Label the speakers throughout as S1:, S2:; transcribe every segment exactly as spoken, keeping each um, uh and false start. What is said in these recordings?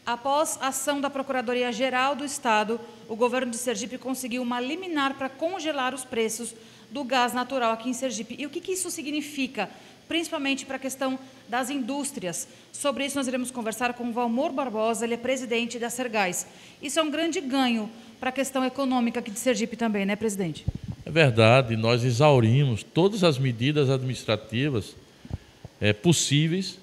S1: Após a ação da Procuradoria-Geral do Estado, o governo de Sergipe conseguiu uma liminar para congelar os preços do gás natural aqui em Sergipe. E o que, que isso significa, principalmente para a questão das indústrias? Sobre isso nós iremos conversar com o Valmor Barbosa, ele é presidente da Sergás. Isso é um grande ganho para a questão econômica aqui de Sergipe também, né, presidente?
S2: É verdade, nós exaurimos todas as medidas administrativas é, possíveis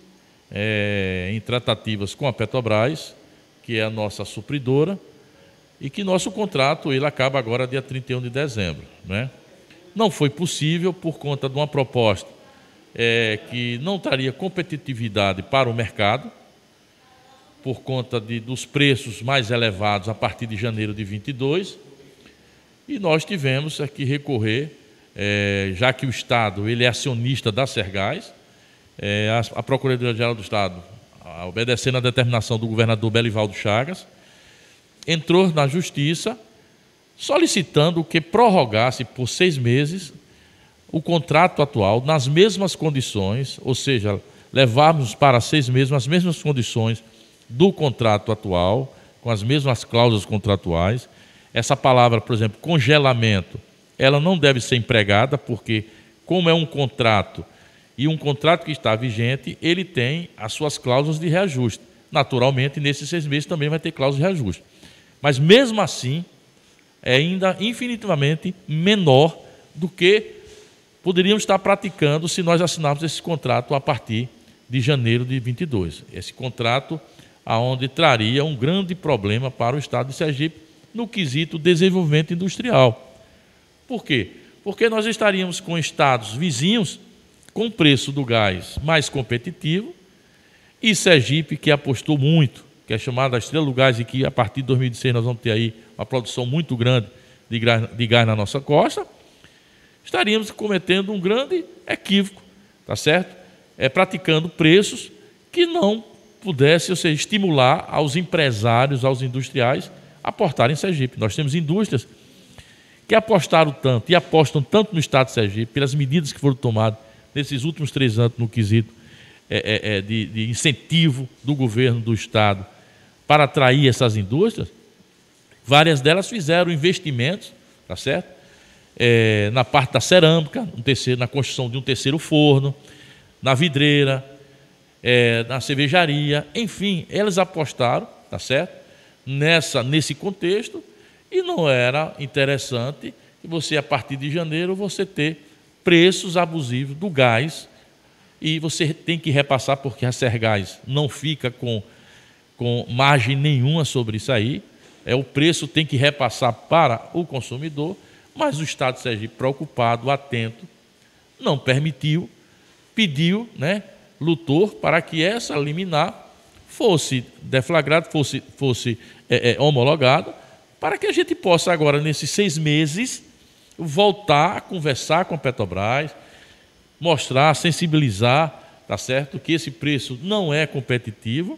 S2: é, em tratativas com a Petrobras, que é a nossa supridora, e que nosso contrato ele acaba agora dia trinta e um de dezembro, né? Não foi possível por conta de uma proposta é, que não traria competitividade para o mercado, por conta de, dos preços mais elevados a partir de janeiro de vinte e dois, e nós tivemos que recorrer, é, já que o Estado ele é acionista da Sergás, é, a, a Procuradoria-Geral do Estado, obedecendo a determinação do governador Belivaldo Chagas, entrou na Justiça solicitando que prorrogasse por seis meses o contrato atual nas mesmas condições, ou seja, levarmos para seis meses as mesmas condições do contrato atual, com as mesmas cláusulas contratuais. Essa palavra, por exemplo, congelamento, ela não deve ser empregada, porque como é um contrato e um contrato que está vigente, ele tem as suas cláusulas de reajuste. Naturalmente, nesses seis meses também vai ter cláusula de reajuste. Mas mesmo assim, é ainda infinitivamente menor do que poderíamos estar praticando se nós assinarmos esse contrato a partir de janeiro de vinte e dois. Esse contrato aonde traria um grande problema para o Estado de Sergipe no quesito desenvolvimento industrial. Por quê? Porque nós estaríamos com estados vizinhos com preço do gás mais competitivo e Sergipe, que apostou muito, que é chamada Estrela do Gás, e que a partir de dois mil e dezesseis nós vamos ter aí uma produção muito grande de gás, de gás na nossa costa, estaríamos cometendo um grande equívoco, tá certo? É, praticando preços que não pudessem, ou seja, estimular aos empresários, aos industriais, a aportarem em Sergipe. Nós temos indústrias que apostaram tanto e apostam tanto no Estado de Sergipe, pelas medidas que foram tomadas nesses últimos três anos no quesito é, é, de, de incentivo do governo do Estado para atrair essas indústrias. Várias delas fizeram investimentos, tá certo? É, na parte da cerâmica, um terceiro, na construção de um terceiro forno, na vidreira, é, na cervejaria, enfim, elas apostaram, tá certo? Nessa, nesse contexto, e não era interessante que você, a partir de janeiro, você ter preços abusivos do gás, e você tem que repassar, porque a Sergás não fica com, com margem nenhuma sobre isso aí, é, o preço tem que repassar para o consumidor, mas o Estado de Sergipe, preocupado, atento, não permitiu, pediu, né, lutou para que essa liminar fosse deflagrada, fosse, fosse é, é, homologada, para que a gente possa agora, nesses seis meses, voltar a conversar com a Petrobras, mostrar, sensibilizar, tá certo, que esse preço não é competitivo,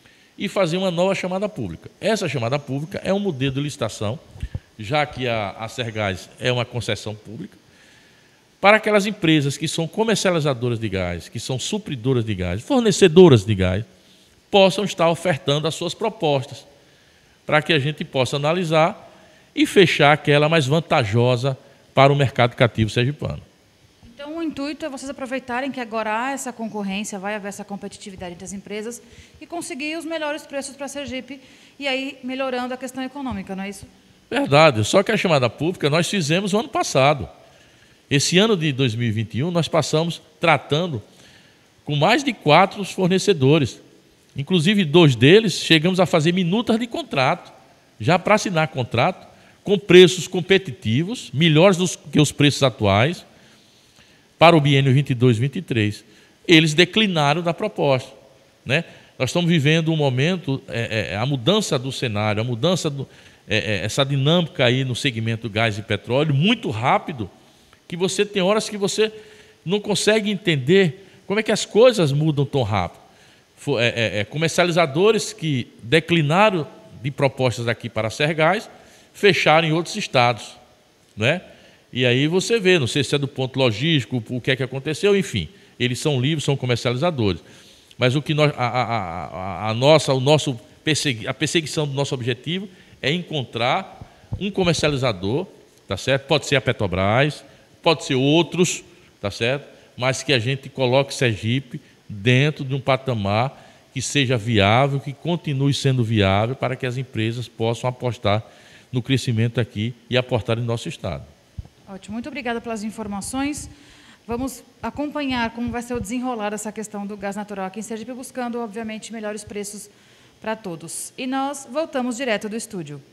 S2: e fazer uma nova chamada pública. Essa chamada pública é um modelo de licitação, já que a, a Sergás é uma concessão pública, para aquelas empresas que são comercializadoras de gás, que são supridoras de gás, fornecedoras de gás, possam estar ofertando as suas propostas, para que a gente possa analisar e fechar aquela mais vantajosa para o mercado cativo sergipano.
S1: Então, o intuito é vocês aproveitarem que agora há essa concorrência, vai haver essa competitividade entre as empresas e conseguir os melhores preços para Sergipe e aí melhorando a questão econômica, não é isso?
S2: Verdade, só que a chamada pública nós fizemos o ano passado. Esse ano de dois mil e vinte e um nós passamos tratando com mais de quatro fornecedores. Inclusive, dois deles chegamos a fazer minutas de contrato, já para assinar contrato, com preços competitivos, melhores do que os preços atuais, para o biênio vinte e dois vinte e três. Eles declinaram da proposta, né? Nós estamos vivendo um momento, é, é, a mudança do cenário, a mudança, do, é, é, essa dinâmica aí no segmento gás e petróleo, muito rápido, que você tem horas que você não consegue entender como é que as coisas mudam tão rápido. É, é, é, comercializadores que declinaram de propostas aqui para a Sergás, fecharam em outros estados, né? E aí você vê, não sei se é do ponto logístico, o que é que aconteceu, enfim, eles são livres, são comercializadores. Mas o que nós, a, a, a, a nossa, o nosso persegui a perseguição do nosso objetivo é encontrar um comercializador, tá certo? Pode ser a Petrobras, pode ser outros, tá certo? Mas que a gente coloque Sergipe dentro de um patamar que seja viável, que continue sendo viável para que as empresas possam apostar no crescimento aqui e aportar em nosso estado.
S1: Ótimo, muito obrigada pelas informações. Vamos acompanhar como vai ser o desenrolar dessa questão do gás natural aqui em Sergipe, buscando, obviamente, melhores preços para todos. E nós voltamos direto do estúdio.